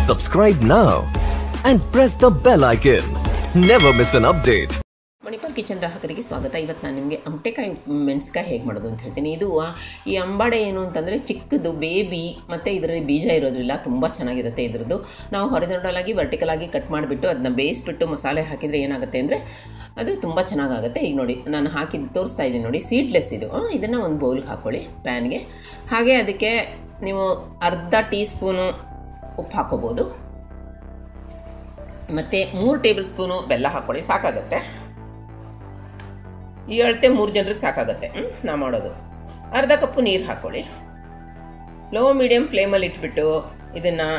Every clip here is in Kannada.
Subscribe now and press the bell icon. Never miss an update. Manipal kitchen ಗ್ರಾಹಕರಿಗೆ ಸ್ವಾಗತ. ಇವತ್ತು ನಾನು ನಿಮಗೆ ಅಮಟೆಕಾಯಿ ಮೆಣಸ್ಕಾಯಿ ಹೇಗೆ ಮಾಡೋದು ಅಂತ ಹೇಳ್ತೀನಿ. ಇದು ಈ ಅಂಬಾಡೆ ಏನು ಅಂತಂದರೆ ಚಿಕ್ಕದು ಬೇಬಿ ಮತ್ತು ಇದರಲ್ಲಿ ಬೀಜ ಇರೋದಿಲ್ಲ, ತುಂಬ ಚೆನ್ನಾಗಿರುತ್ತೆ ಇದ್ರದ್ದು. ನಾವು ಹಾರಿಜಾಂಟಲ್ ಆಗಿ ವರ್ಟಿಕಲ್ ಆಗಿ ಕಟ್ ಮಾಡಿಬಿಟ್ಟು ಅದನ್ನ ಬೇಯಿಸ್ಬಿಟ್ಟು ಮಸಾಲೆ ಹಾಕಿದರೆ ಏನಾಗುತ್ತೆ ಅಂದರೆ ಅದು ತುಂಬ ಚೆನ್ನಾಗಾಗುತ್ತೆ. ಈಗ ನೋಡಿ ನಾನು ಹಾಕಿದ್ದು ತೋರಿಸ್ತಾ ಇದ್ದೀನಿ ನೋಡಿ, ಸೀಡ್ಲೆಸ್ ಇದು. ಇದನ್ನು ಒಂದು ಬೌಲ್ಗೆ ಹಾಕ್ಕೊಳ್ಳಿ ಪ್ಯಾನ್ಗೆ. ಹಾಗೆ ಅದಕ್ಕೆ ನೀವು ಅರ್ಧ ಟೀ ಸ್ಪೂನು ಉಪ್ಪು ಹಾಕೋಬೋದು, ಮತ್ತು 3 ಟೇಬಲ್ ಸ್ಪೂನು ಬೆಲ್ಲ ಹಾಕ್ಕೊಳ್ಳಿ, ಸಾಕಾಗುತ್ತೆ. ಈ ಅಳತೆ 3 ಜನರಿಗೆ ಸಾಕಾಗುತ್ತೆ ನಾ ಮಾಡೋದು. ಅರ್ಧ ಕಪ್ಪು ನೀರು ಹಾಕ್ಕೊಳ್ಳಿ. ಲೋ ಮೀಡಿಯಮ್ ಫ್ಲೇಮಲ್ಲಿ ಇಟ್ಬಿಟ್ಟು ಇದನ್ನು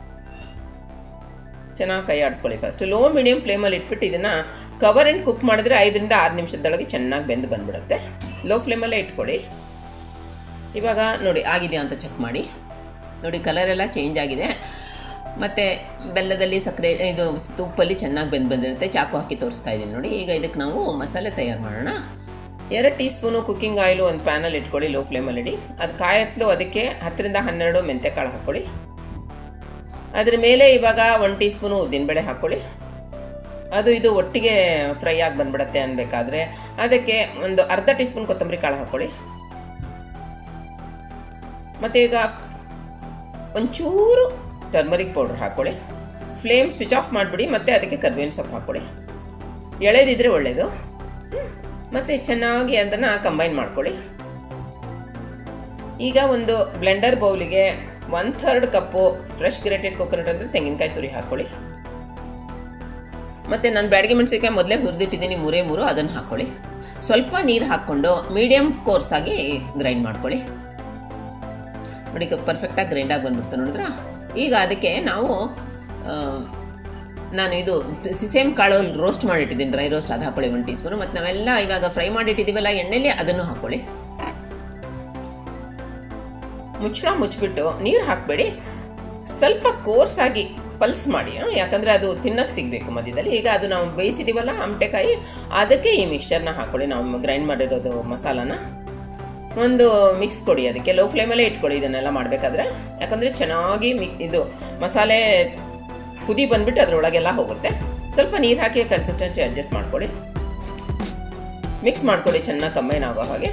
ಚೆನ್ನಾಗಿ ಕೈ ಆಡಿಸ್ಕೊಳ್ಳಿ. ಫಸ್ಟ್ ಲೋ ಮೀಡಿಯಮ್ ಫ್ಲೇಮಲ್ಲಿ ಇಟ್ಬಿಟ್ಟು ಇದನ್ನು ಕವರ್ ಆ್ಯಂಡ್ ಕುಕ್ ಮಾಡಿದ್ರೆ 5 ರಿಂದ 6 ನಿಮಿಷದೊಳಗೆ ಚೆನ್ನಾಗಿ ಬೆಂದು ಬಂದುಬಿಡುತ್ತೆ. ಲೋ ಫ್ಲೇಮಲ್ಲೇ ಇಟ್ಕೊಳ್ಳಿ. ಇವಾಗ ನೋಡಿ ಆಗಿದೆಯಾ ಅಂತ ಚೆಕ್ ಮಾಡಿ. ನೋಡಿ ಕಲರೆಲ್ಲ ಚೇಂಜ್ ಆಗಿದೆ, ಮತ್ತು ಬೆಲ್ಲದಲ್ಲಿ ಸಕ್ಕರೆ ಇದು ಉಪ್ಪಲ್ಲಿ ಚೆನ್ನಾಗಿ ಬಂದಿರುತ್ತೆ. ಚಾಕು ಹಾಕಿ ತೋರಿಸ್ತಾ ಇದ್ದೀನಿ ನೋಡಿ. ಈಗ ಇದಕ್ಕೆ ನಾವು ಮಸಾಲೆ ತಯಾರು ಮಾಡೋಣ. 2 ಟೀ ಸ್ಪೂನು ಕುಕ್ಕಿಂಗ್ ಆಯಿಲು ಒಂದು ಪ್ಯಾನಲ್ಲಿ ಇಟ್ಕೊಳ್ಳಿ, ಲೋ ಫ್ಲೇಮಲ್ಲಿ ಇಡಿ. ಅದು ಕಾಯತ್ಲು ಅದಕ್ಕೆ 10 ರಿಂದ 12 ಮೆಂತೆಕಾಳು ಹಾಕ್ಕೊಳ್ಳಿ. ಅದ್ರ ಮೇಲೆ ಇವಾಗ 1 ಟೀ ಸ್ಪೂನು ಉದ್ದಿನಬೇಳೆ ಹಾಕ್ಕೊಳ್ಳಿ. ಅದು ಇದು ಒಟ್ಟಿಗೆ ಫ್ರೈ ಆಗಿ ಬಂದ್ಬಿಡತ್ತೆ ಅನ್ಬೇಕಾದ್ರೆ ಅದಕ್ಕೆ ಒಂದು ಅರ್ಧ ಟೀ ಸ್ಪೂನ್ ಕೊತ್ತಂಬರಿ ಕಾಳು ಹಾಕ್ಕೊಳ್ಳಿ. ಮತ್ತು ಈಗ ಒಂಚೂರು ಟರ್ಮರಿಕ್ ಪೌಡ್ರ್ ಹಾಕ್ಕೊಳ್ಳಿ. ಫ್ಲೇಮ್ ಸ್ವಿಚ್ ಆಫ್ ಮಾಡಿಬಿಡಿ. ಮತ್ತು ಅದಕ್ಕೆ ಕರ್ಬೇವಿನ ಸೊಪ್ಪು ಹಾಕ್ಕೊಳ್ಳಿ, ಎಳೆದಿದ್ರೆ ಒಳ್ಳೆಯದು. ಮತ್ತು ಚೆನ್ನಾಗಿ ಅದನ್ನು ಕಂಬೈನ್ ಮಾಡ್ಕೊಳ್ಳಿ. ಈಗ ಒಂದು ಬ್ಲೆಂಡರ್ ಬೌಲಿಗೆ 1/3 ಕಪ್ಪು ಫ್ರೆಶ್ ಗ್ರೇಟೆಡ್ ಕೊಕೊನಟ್ ಅಂದರೆ ತೆಂಗಿನಕಾಯಿ ತುರಿ ಹಾಕ್ಕೊಳ್ಳಿ. ಮತ್ತು ನಾನು ಬ್ಯಾಡಗಿ ಮೆಣಸಿನಕಾಯಿ ಮೊದಲೇ ಹುರಿದಿಟ್ಟಿದ್ದೀನಿ 3 ಅದನ್ನು ಹಾಕ್ಕೊಳ್ಳಿ. ಸ್ವಲ್ಪ ನೀರು ಹಾಕ್ಕೊಂಡು ಮೀಡಿಯಮ್ ಕೋರ್ಸಾಗಿ ಗ್ರೈಂಡ್ ಮಾಡ್ಕೊಳ್ಳಿ. ನೋಡಿ ಪರ್ಫೆಕ್ಟಾಗಿ ಗ್ರೈಂಡಾಗಿ ಬಂದ್ಬಿಡ್ತು ನೋಡಿದ್ರ. ಈಗ ಅದಕ್ಕೆ ನಾನು ಇದು ಸಿಸೇಮ್ ಕಾಳು ರೋಸ್ಟ್ ಮಾಡಿಟ್ಟಿದ್ದೀನಿ, ಡ್ರೈ ರೋಸ್ಟ್, ಅದು ಹಾಕ್ಕೊಳ್ಳಿ 1 ಟೀ ಸ್ಪೂನು. ಮತ್ತು ನಾವೆಲ್ಲ ಇವಾಗ ಫ್ರೈ ಮಾಡಿಟ್ಟಿದ್ದೀವಲ್ಲ ಎಣ್ಣೆಲಿ, ಅದನ್ನು ಹಾಕ್ಕೊಳ್ಳಿ. ಮುಚ್ಚಳ ಮುಚ್ಚಿಬಿಟ್ಟು ನೀರು ಹಾಕಬೇಡಿ, ಸ್ವಲ್ಪ ಕೋರ್ಸಾಗಿ ಪಲ್ಸ್ ಮಾಡಿ, ಯಾಕಂದರೆ ಅದು ತಿನ್ನಕ್ಕೆ ಸಿಗಬೇಕು ಮಧ್ಯದಲ್ಲಿ. ಈಗ ಅದು ನಾವು ಬೇಯಿಸಿದ್ದೀವಲ್ಲ ಅಮಟೆಕಾಯಿ, ಅದಕ್ಕೆ ಈ ಮಿಕ್ಸ್ಚರ್ನ ಹಾಕ್ಕೊಳ್ಳಿ. ನಾವು ಗ್ರೈಂಡ್ ಮಾಡಿರೋದು ಮಸಾಲಾನ ಒಂದು ಮಿಕ್ಸ್ ಕೊಡಿ. ಅದಕ್ಕೆ ಲೋ ಫ್ಲೇಮಲ್ಲೇ ಇಟ್ಕೊಳ್ಳಿ ಇದನ್ನೆಲ್ಲ ಮಾಡಬೇಕಾದ್ರೆ, ಯಾಕಂದರೆ ಚೆನ್ನಾಗಿ ಇದು ಮಸಾಲೆ ಕುದಿ ಬಂದುಬಿಟ್ಟು ಅದರೊಳಗೆಲ್ಲ ಹೋಗುತ್ತೆ. ಸ್ವಲ್ಪ ನೀರು ಹಾಕಿ ಕನ್ಸಿಸ್ಟೆನ್ಸಿ ಅಡ್ಜಸ್ಟ್ ಮಾಡ್ಕೊಳ್ಳಿ. ಮಿಕ್ಸ್ ಮಾಡ್ಕೊಳ್ಳಿ ಚೆನ್ನಾಗಿ ಕಂಬೈನ್ ಆಗೋ ಹಾಗೆ.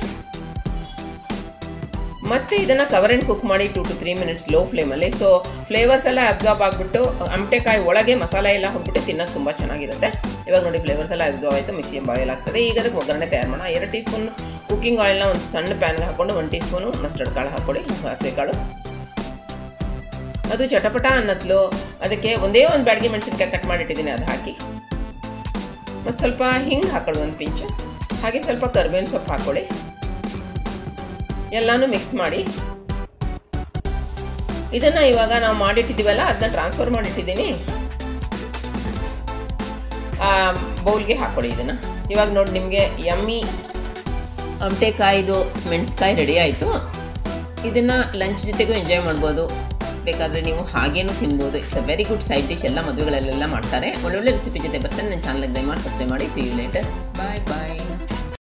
ಮತ್ತು ಇದನ್ನು ಕವರ್ ಆ್ಯಂಡ್ ಕುಕ್ ಮಾಡಿ 2 to 3 ಮಿನಿಟ್ಸ್ ಲೋ ಫ್ಲೇಮಲ್ಲಿ. ಸೊ ಫ್ಲೇವರ್ಸ್ ಎಲ್ಲ ಅಬ್ಸಾರ್ಬ್ ಆಗಿಬಿಟ್ಟು ಅಮಟೆಕಾಯಿ ಒಳಗೆ ಮಸಾಲೆ ಎಲ್ಲ ಹೋಗ್ಬಿಟ್ಟು ತಿನ್ನೋಕ್ಕೆ ತುಂಬ ಚೆನ್ನಾಗಿರುತ್ತೆ. ಇವಾಗ ನೋಡಿ ಫ್ಲೇವರ್ಸ್ ಎಲ್ಲ ಅಬ್ಸಾರ್ಬ್ ಆಯಿತು, ಮಿಕ್ಸಿ ಬಾಯ್ಲ್ ಆಗ್ತದೆ. ಈಗ ಅದಕ್ಕೆ ಒಗ್ಗರಣೆ ತಯಾರು ಮಾಡೋಣ. 2 ಟೀ ಸ್ಪೂನ್ ಕುಕ್ಕಿಂಗ್ ಆಯಿಲ್ನ ಒಂದು ಸಣ್ಣ ಪ್ಯಾನ್ಗೆ ಹಾಕ್ಕೊಂಡು 1 ಟೀ ಸ್ಪೂನು ಮಸ್ಟರ್ಡ್ ಕಾಳು ಹಾಕ್ಕೊಳ್ಳಿ, ಸಾಸಿವೆ ಕಾಳು. ಅದು ಚಟಪಟ ಅನ್ನತ್ಲು ಅದಕ್ಕೆ ಒಂದೇ ಒಂದು ಬ್ಯಾಡಗಿ ಮೆಣಸಿನಕಾಯಿ ಕಟ್ ಮಾಡಿಟ್ಟಿದ್ದೀನಿ, ಅದು ಹಾಕಿ. ಮತ್ತು ಸ್ವಲ್ಪ ಹಿಂಗೆ ಹಾಕೊಳ್ಳಿ 1 ಪಿಂಚು. ಹಾಗೆ ಸ್ವಲ್ಪ ಕರ್ಬೇವಿನ ಸೊಪ್ಪು ಹಾಕ್ಕೊಳ್ಳಿ. ಎಲ್ಲನೂ ಮಿಕ್ಸ್ ಮಾಡಿ ಇದನ್ನು ಇವಾಗ ನಾವು ಮಾಡಿಟ್ಟಿದ್ದೀವಲ್ಲ ಅದನ್ನ ಟ್ರಾನ್ಸ್ಫರ್ ಮಾಡಿಟ್ಟಿದ್ದೀನಿ ಆ ಬೌಲ್ಗೆ ಹಾಕ್ಕೊಳ್ಳಿ ಇದನ್ನು. ಇವಾಗ ನೋಡಿ ನಿಮಗೆ ಯಮ್ಮಿ ಅಮಟೆಕಾಯಿದು ಮೆಣಸ್ಕಾಯಿ ರೆಡಿ ಆಯಿತು. ಇದನ್ನು ಲಂಚ್ ಜೊತೆಗೂ ಎಂಜಾಯ್ ಮಾಡ್ಬೋದು, ಬೇಕಾದರೆ ನೀವು ಹಾಗೇನೂ ತಿನ್ಬೋದು. It's a very good side dish. ಎಲ್ಲ ಮದುವೆಗಳಲ್ಲೆಲ್ಲ ಮಾಡ್ತಾರೆ. ಒಳ್ಳೊಳ್ಳೆ ರೆಸಿಪಿ ಜೊತೆ ಬರ್ತಾರೆ. ನನ್ನ ಚಾನಲ್ಗೆ ದಯಮಾಡಿ ಸಬ್ಸ್ಕ್ರೈಬ್ ಮಾಡಿ. See you later. Bye bye.